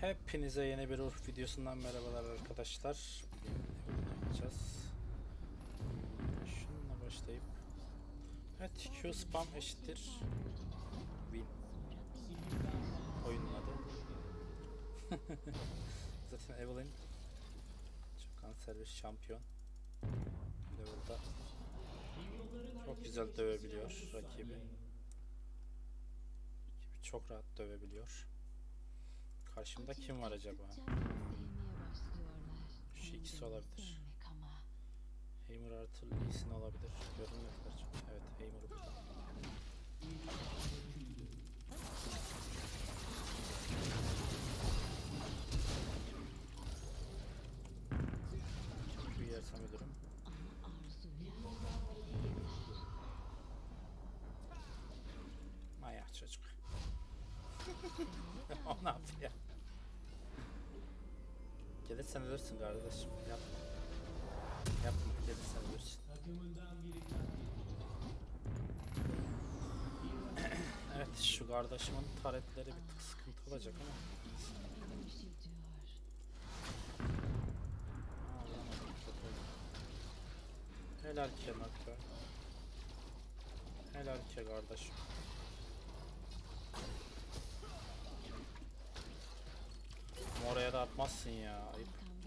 Hepinize yeni bir Urf videosundan merhabalar arkadaşlar. Bugün yapacağız. Şununla başlayıp evet, Q spam eşittir win. Oyunun adı. Zaten Evelynn çok kanservis şampiyon. Bir de burada çok güzel dövebiliyor rakibi. Çok rahat dövebiliyor. Karşımda kim var acaba? Şu ikisi olabilir. Heimer artı Lee Sin olabilir. Görünmediler çok. Evet, Heimer burada. Q yersem ölürüm. Manyak çocuk. O ne yapıyor? Gelirsen ölürsün kardeşim. Yapma. Yapma. Gelirsen ölürsün. Evet, şu kardeşimin taretleri bir tık sıkıntı olacak ama. Helal ki Nakka. Helal ki kardeşim. Oraya da atmazsın ya, ayıp.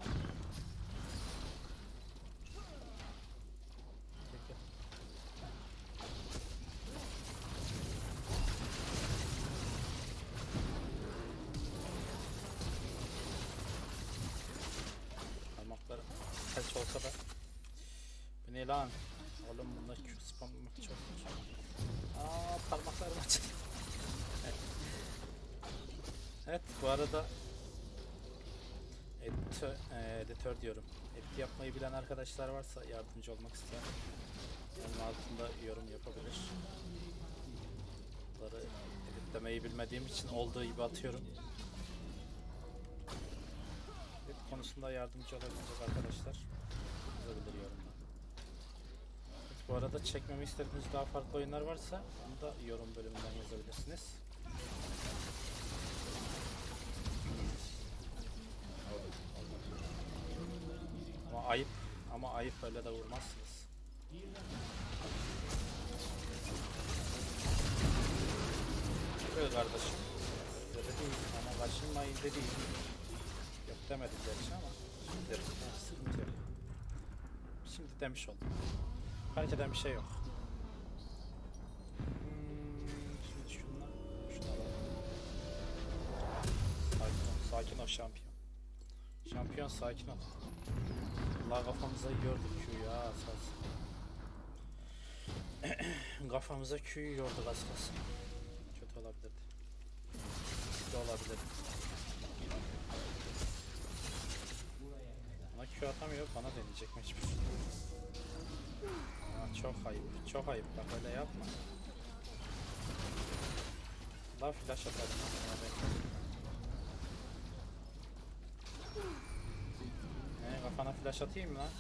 Peki. Parmakları felç olsa da. Bu ne lan? Oğlum bunda Q spam çok güzel. Parmaklarım açıldı. Evet, bu arada editör diyorum. Edit yapmayı bilen arkadaşlar varsa, yardımcı olmak isteyen, onun altında yorum yapabilir. Bunları editlemeyi bilmediğim için olduğu gibi atıyorum. Edit konusunda yardımcı olabilecek arkadaşlar yazabilir yorumlar. Evet, bu arada çekmemi istediğiniz daha farklı oyunlar varsa onu da yorum bölümünden yazabilirsiniz. Ama ayıp öyle de vurmazsınız. Böyle kardeşim. Öyle değil ama kaçınmayın dediğim. Yok demedim gerçi ama şimdi derim. Sıkıntı yok. Şimdi demiş oldum. Fark eden bir şey yok. Şimdi şuna sakin ol şampiyon. Şampiyon sakin ol. Allah kafamıza yorduk Q'yu ya asas. Kafamıza Q'yu yorduk asas. Kötü olabilirdi. Kötü olabilirdi. Bana Q atamıyor, bana deneyecek mecbur. Çok ayıp, çok ayıp, bak öyle yapma. La flash atarım. Kafana flash atayım mı lan?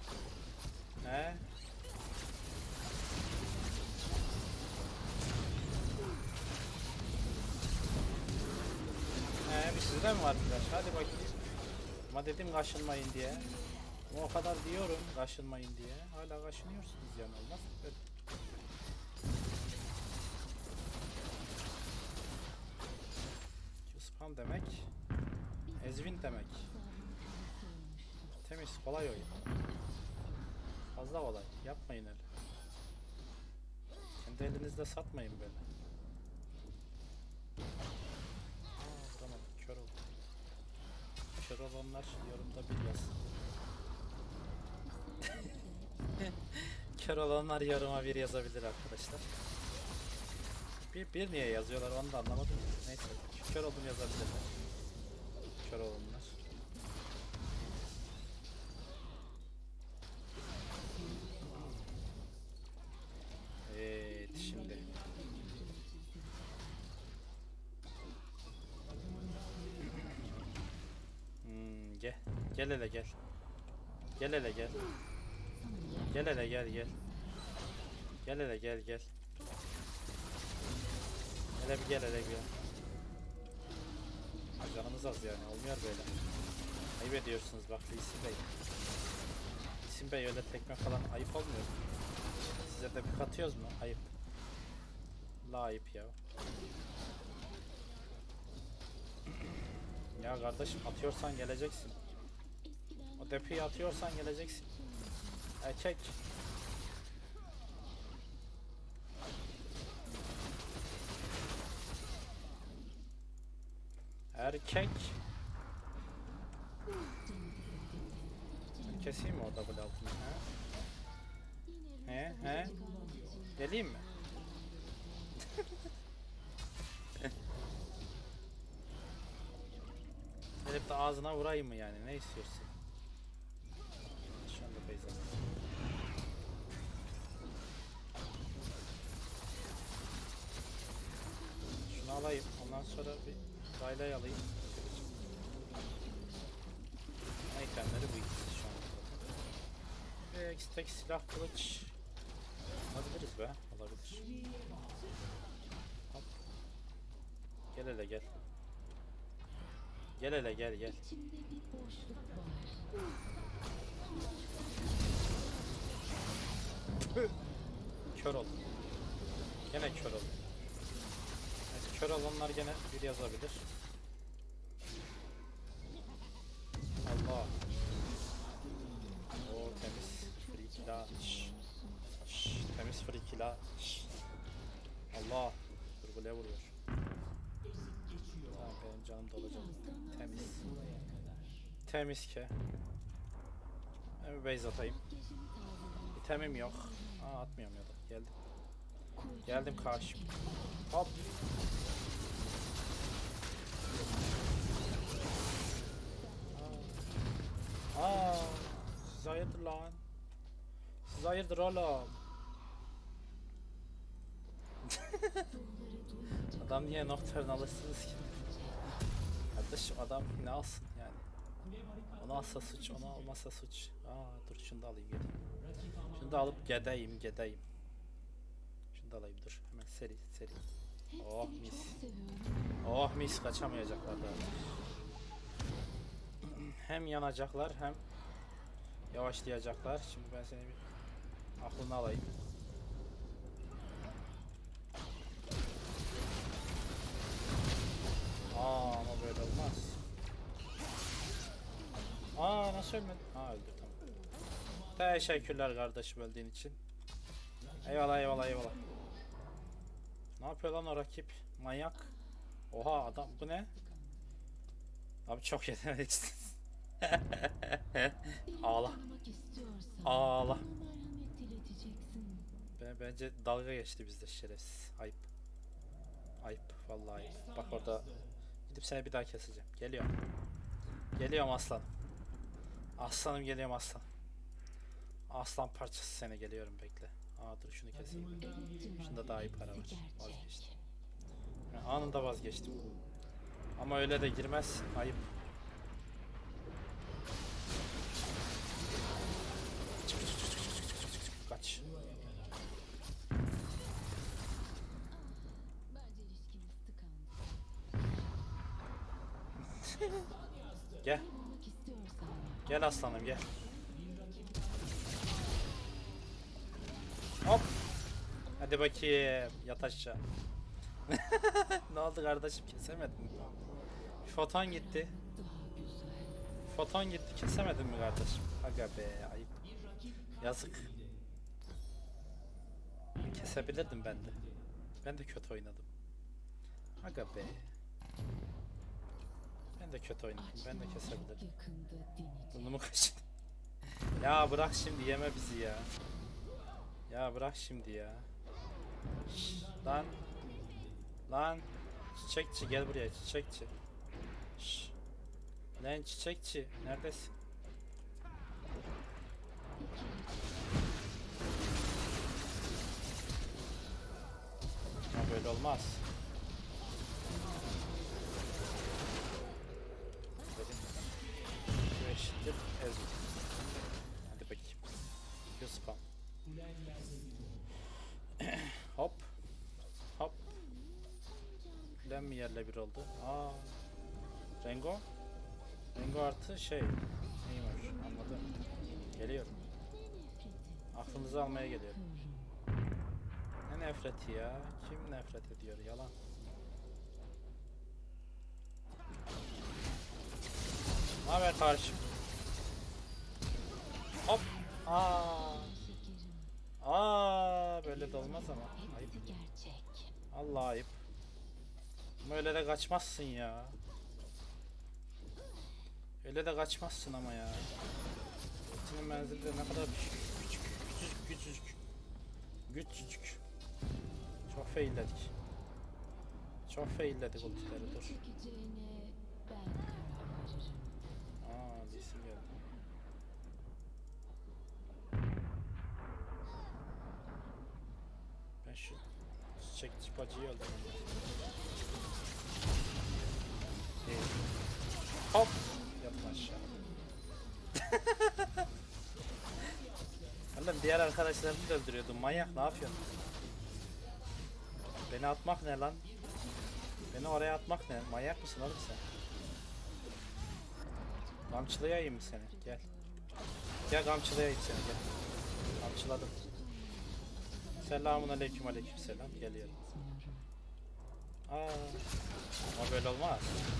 Bir sizde mi var flash? Hadi bakayım. Ama dedim kaşınmayın diye. Ama o kadar diyorum kaşınmayın diye. Hala kaşınıyorsunuz yani, olmaz. Evet. Spam demek ezvin demek. Temiz, kolay oyun. Fazla kolay. Yapmayın öyle. Kendi elinizde satmayın böyle. Tamam, kör oldu. Kör olanlar yorumda bir yazsın. Kör olanlar yoruma bir yazabilir arkadaşlar. Bir niye yazıyorlar onu da anlamadım. Neyse, kör oldum yazabilirler. Kör olanlar. Evet, şimdi gel hele gel. Gel hele gel. Gel hele gel gel. Gel hele gel gel. Hele bir gel hele bir gel. Canımızı az yani, olmuyor böyle. Ayıp ediyorsunuz bak Lee Sin Bey. Lee Sin Bey öyle tekme falan ayıp olmuyor mu? Size de bir katıyoruz mu? Ayıp. La ayıp ya. Ya kardeşim atıyorsan geleceksin. O depiyi atıyorsan geleceksin. Erkek. Erkek. Ben keseyim mi o double altını? He? Geleyim mi? Gelip de ağzına vurayım mı yani? Ne istiyorsun? Şu anda Beyza. Şunu alayım. Ondan sonra bir Rayla'yı alayım. Itemleri bu ikisi şu an. Ve tek silah kılıç. Alabiliriz be. Olabilir. Hop. Gel hele gel. Gel hele gel. Kör ol. Gene kör ol. Evet, kör olanlar gene bir yazabilir. Allah. O temiz free killa. Temiz free killa. Allah. Turgule vuruyor. Tamam benim canım dolacak. Temiz. Temiz ki. Ben bir base atayım. İtemim yok. Aa atmıyorum ya da. Geldim. Geldim karşım. Hop. Aa. Siz hayırdır lan? Siz hayırdır oğlum? Adam niye nocturne alırsınız ki? Kardeşim adam ne alsın yani? Onu alsa suç, onu almasa suç. Aa dur şunu da alayım geleyim. Şunu da alıp gedeyim. Şunu da alayım dur. Hemen seri. Oh mis. Oh mis kaçamayacaklar da. Hem yanacaklar hem yavaşlayacaklar. Şimdi ben seni bir aklını alayım. Ama böyle olmaz. Nasıl ölmedi? Öldü tamam. Teşekkürler kardeşim öldüğün için. Eyvallah. Ne yapıyor lan o rakip? Manyak. Oha adam bu ne? Abi çok yeteneksiniz. Ağla. Bence dalga geçti bizde şerefsiz. Ayıp. Vallahi ayıp. Bak orada gidip seni bir daha keseceğim. Geliyorum aslanım. Aslanım geliyorum aslan. Aslan parçası seni geliyorum bekle. Dur şunu keseyim. Şunda daha iyi para var. Vazgeçtim. Anında vazgeçtim. Ama öyle de girmez. Ayıp. Kaç. Gel. Gel aslanım gel. Hop. Hadi bakayım. Yat aşağı. Ne oldu kardeşim kesemedin mi? Foton gitti. Kesemedin mi kardeşim? Aga be ayıp. Yazık. Kesebilirdim ben de. Ben de kötü oynadım. Aga be. Ben de kötü oynadım. Ben de kesebilirdim. Burnumu kaşıdı. Ya bırak şimdi yeme bizi ya. Ya bırak şimdi ya. Şş, lan. Çiçekçi gel buraya çiçekçi. Şş. Lan çiçekçi neredesin? Ama böyle olmaz. Eşittir ezil. Hadi bakayım. Q spam. Hop. Hop. Lan mi yerle bir oldu? Rengo. Rengo artı şey. Neymiş? Anladım. Geliyorum. Aklınızı almaya geliyorum. Ne nefreti ya? Kim nefret ediyor? Yalan. Ne haber kardeşim? Hop. Böyle de olmaz ama. Ayıp. Allah ayıp. Böyle de kaçmazsın ya. Öyle de kaçmazsın ama ya. Senin menzili de ne kadar küçücük. Çok failledik. Çok failledik o tüfleri, dur. Lisin geldi. Ben şu çiçekçi bacıyı öldüreyim. Hop! Yatma aşağı. Oğlum diğer arkadaşlarını da öldürüyordum. Manyak, ne yapıyorsun? Beni atmak ne lan? Beni oraya atmak ne? Manyak mısın oğlum sen? Kamçılayayım mı seni? Gel. Gel kamçılayayım seni, gel. Kamçıladım. Selamun aleyküm, aleyküm selam. Geliyorum. Ama böyle olmaz.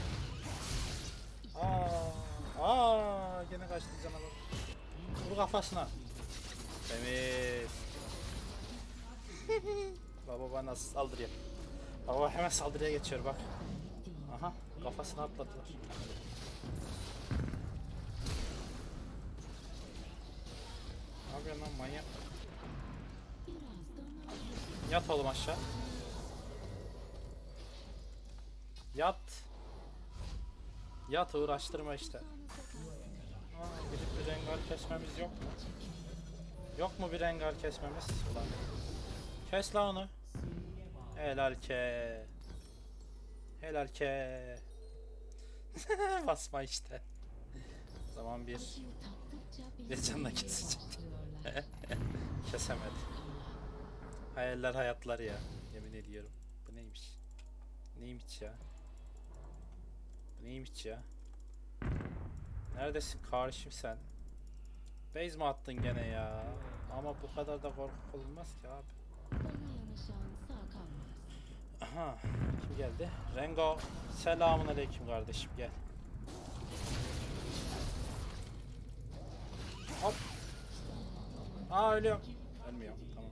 Gene kaçtı canavar. Vur kafasına. Temiz. Baba bana saldırıyor. Baba hemen saldırıya geçiyor bak. Aha, kafasına atladılar. Ne yapıyorsun lan manyak? Yat oğlum aşağı. Yat. Yat, uğraştırma işte. Gidip bir rengar kesmemiz yok mu? Yok mu bir rengar kesmemiz? Ulan. Kes la onu. Helal ke. Helal ke. Basma işte. O zaman bir canla kesecek. Kesemedi. Hayaller hayatlar ya. Yemin ediyorum. Bu neymiş? Neymiş ya? Bu neymiş ya? Neredesin kardeşim sen? Base mi attın gene ya? Ama bu kadar da korkulmaz ki abi. Aha, kim geldi? Rengo. Selamun aleyküm kardeşim, gel. Hop. Ölüyorum. Ölmüyorum, tamam.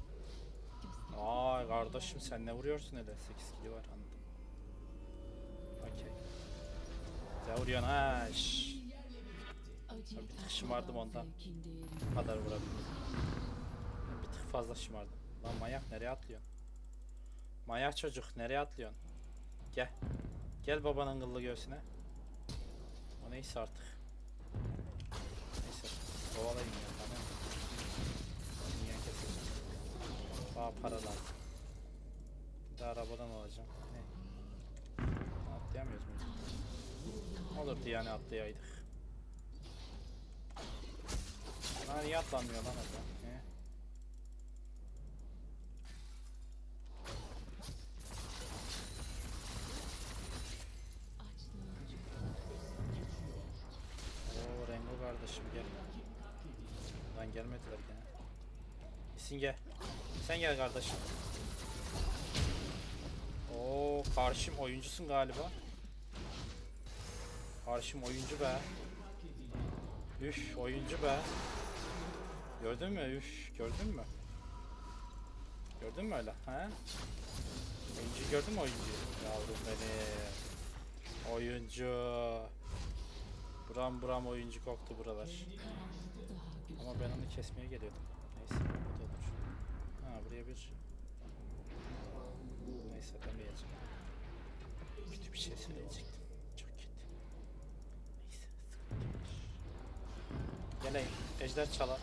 Kardeşim sen ne vuruyorsun öyle? 8 kilo var, anladım. Okey. Sen vuruyorsun ha. Bir tık şımardım ondan. Bu kadar vurabildim. Bir tık fazla şımardım. Lan manyak, nereye atlıyorsun? Manyak çocuk, nereye atlıyorsun? Gel. Gel babanın kıllı göğsüne. O neyse artık. Neyse. Kovalayın ya, tamam. Niye keseceğim? Daha para lazım. Bir de arabadan alacağım. Ne? Atlayamıyoruz mu? Olurdu yani, atlayaydık. Lan niye atlanmıyor lan orada? Rengo kardeşim gel. Lan gelmediler gene. İsin gel. Sen gel kardeşim. Karşım oyuncusun galiba. Karşım oyuncu be. Üf, oyuncu be. Gördün mü? Üf, gördün mü? Gördün mü öyle? He? Oyuncu gördün mü, oyuncuyu? Yavrum benim. Oyuncu. Buram oyuncu koktu buralar. Ama ben onu kesmeye geliyordum. Neyse, o da olur. Buraya bir... Neyse, demeyeceğim. Kötü bir şey söyleyecektim. Çok kötü. Neyse, sıkıntı yok. Geleyim. Ejder çalamadım.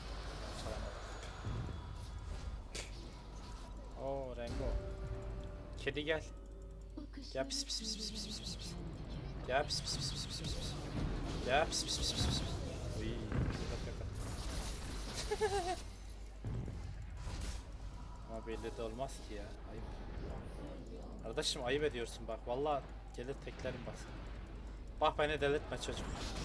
Rengo. Kedi gel. Gel pis pis pis pis pis pis pis. Gel pis pis pis pis pis pis. Gel pis pis pis pis pis. Uy. Ama belli de olmaz ki ya. Ayıp. Kardeşim ayıp ediyorsun bak. Vallahi gelir teklerim bak. Bak beni delirtme çocuk.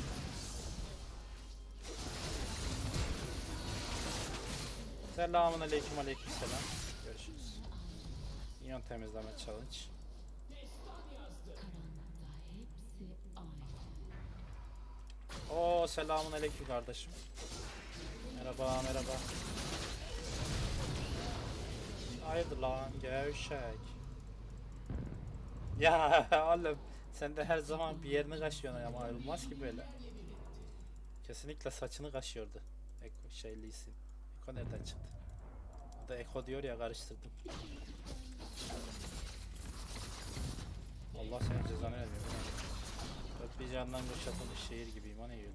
Selamun aleyküm, aleyküm selam. Görüşürüz. İyon temizleme challenge. Oo, selamun aleyküm kardeşim. Merhaba, merhaba. Hayırdır lan gevşek. Ya oğlum, sen de her zaman bir yerini kaşıyorsun ama ayrılmaz ki böyle. Kesinlikle saçını kaşıyordu. Eko şeylisin. Eko nereden çıktı? O da Eko diyor ya, karıştırdım. Allah senin cezanı vermiyor. Dört bir candan kuşatılmış şehir gibiyim, o ne öyle?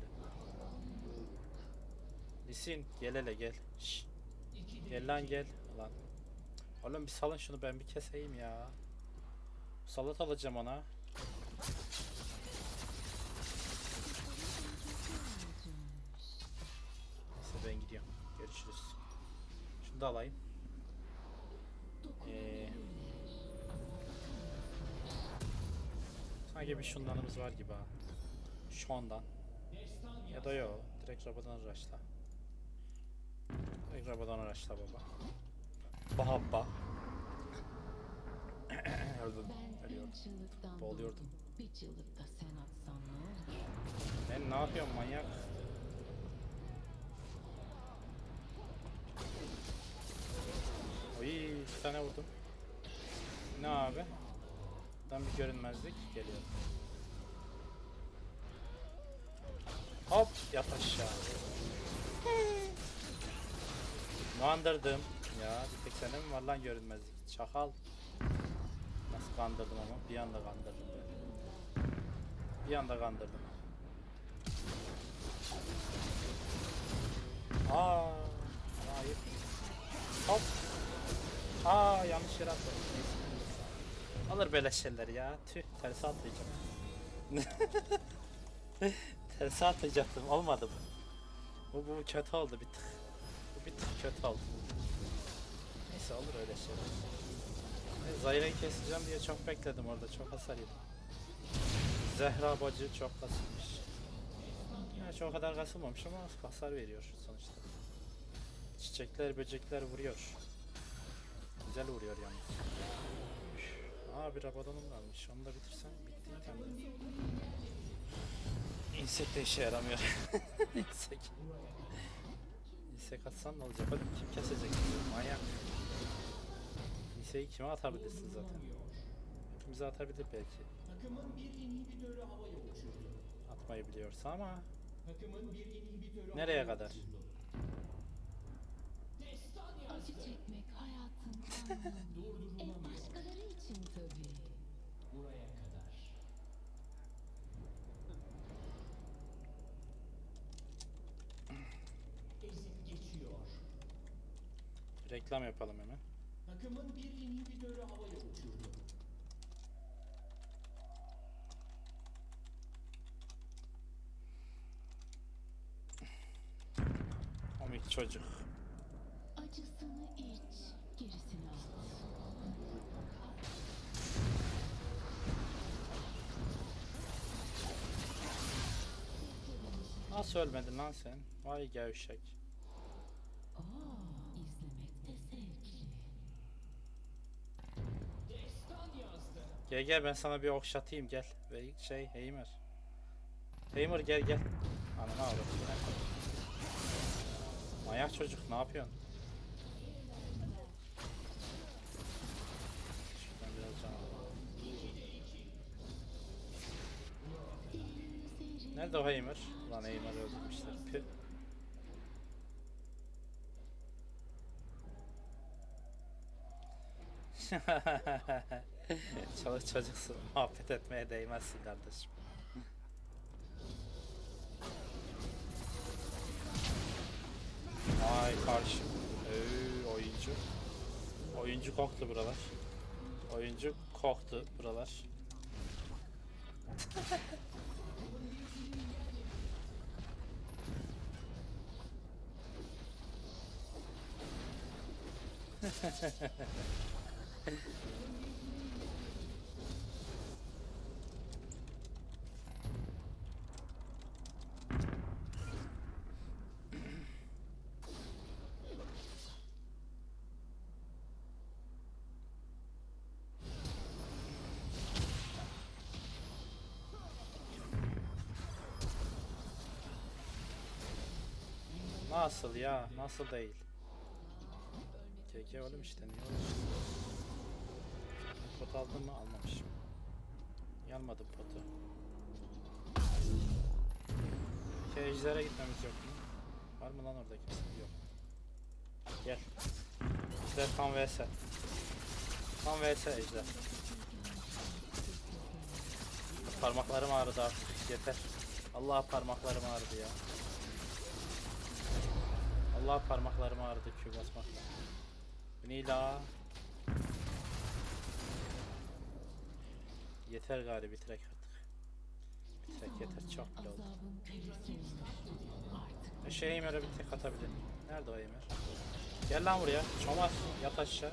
Lisin gel hele gel. Şşş. Gel lan gel. Lan. Oğlum bir salın şunu, ben bir keseyim ya. Salat alacağım ona. Neyse ben gidiyorum. Görüşürüz. Şunu da alayım. Sanki bir şundanımız var gibi ha. Şu andan. Ya da yok. Direkt rabadan araçla. Direkt rabadan araçla baba. Bahabba. Öldüm. Ölüyordum. Boğuluyordum. Bir çığlıkta sen atsan ne olur? Ben ne yapıyorum manyak? Oy, iki tane vurdum. Ne abi? Buradan bir görünmezlik geliyor. Hop, yat aşağı. Kandırdım. Ya bir tek sende mi var lan görünmezlik? Çakal. Nasıl kandırdım ama? Bir anda kandırdım ben. Bir anda kandırdım. Aa, hayır. Hop. Aa, yanlış yere atladım. Neyse. Alır böyle şeyler ya. Tüh, tersi atlayacağım. Tersi atlayacaktım. Olmadı bu. Bu kötü oldu bir tık. Bu bir tık kötü oldu. Neyse, olur öyle şeyler. Zayra'yı keseceğim diye çok bekledim orada. Çok hasar yedim. Zehra bacı çok kasılmış. Gerçi o kadar kasılmamış ama hasar veriyor sonuçta. Çiçekler, böcekler vuruyor. Güzel vuruyor yani. Aa, bir Rabadon'um kalmış. Onu da bitirsem bitti itemde. İnsek de işe yaramıyor. İnsek. İnsek atsan ne olacak? Hadi kim kesecek? Manyak. İnseyi kime atabilirsin zaten? Hepimize atabilir belki. Atmayı biliyorsa ama. Nereye kadar? Acı çekmek hayatın anlamı. Başkaları için tabii. Buraya kadar. Ezip geçiyor. Reklam yapalım hemen. Takımın bir inhibitörü havaya uçurdu. Komik çocuk. Acısını iç, gerisini al. Nasıl ölmedin lan sen? Vay gevşek. İzlemek de zevkli. Gel ben sana bir okşatayım gel. Ve Heimer. Heimer gel. Ananı avradım. Manyak çocuk, ne yapıyorsun? Şuradan biraz can alalım. Nerede o Heimer? Lan Heimer öldürmüşler. Püh. Çoluk çocuksun. Muhabbet etmeye değmezsin kardeşim. Ay karşı. Oyuncu. Oyuncu koktu buralar. Oyuncu koktu buralar. Nasıl ya? Nasıl değil? GG oğlum işte, niye öyle? Pot aldın mı? Almamışım. Yanmadım potu. Ejder'e gitmemiz yok mu? Var mı lan orada kimse? Yok. Gel. Ejder tam vs. Tam vs Ejder. Parmaklarım ağrıdı artık. Yeter. Allah parmaklarım ağrıdı ya. Allah parmaklarım ağrıdı Q basmakla. Bu ne la? Yeter gari, bitirek artık. Bitirek yeter, çok bile oldu. Azabın kölesi olmuş. Artık Emir'e bir tek atabilirim. Nerede o Emir? Gel lan buraya. Çomar. Yat aşağı.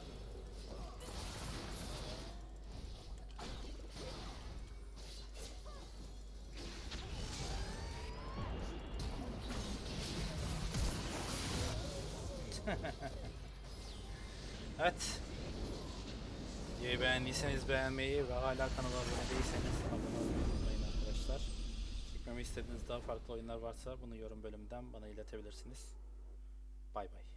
Evet. Videoyu beğendiyseniz beğenmeyi ve hala kanala abone değilseniz abone olmayı unutmayın arkadaşlar. Çekmemi istediğiniz daha farklı oyunlar varsa bunu yorum bölümünden bana iletebilirsiniz. Bay bay.